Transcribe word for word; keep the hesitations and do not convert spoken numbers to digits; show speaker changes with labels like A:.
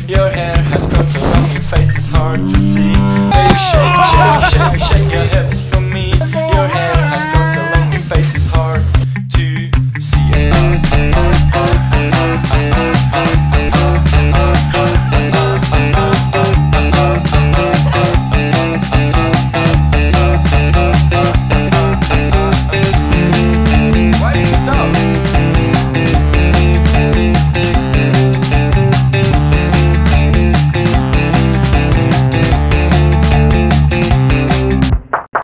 A: Your hair has grown so long, your face is hard to see. Baby, shake, shake, shake, shake your hips.